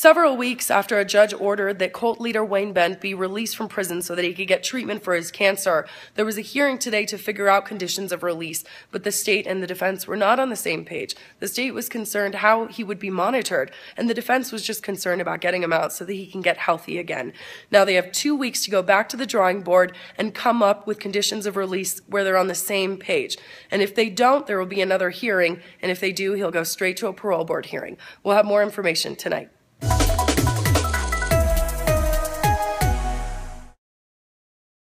Several weeks after a judge ordered that cult leader Wayne Bent be released from prison so that he could get treatment for his cancer, there was a hearing today to figure out conditions of release, but the state and the defense were not on the same page. The state was concerned how he would be monitored, and the defense was just concerned about getting him out so that he can get healthy again. Now they have 2 weeks to go back to the drawing board and come up with conditions of release where they're on the same page. And if they don't, there will be another hearing, and if they do, he'll go straight to a parole board hearing. We'll have more information tonight.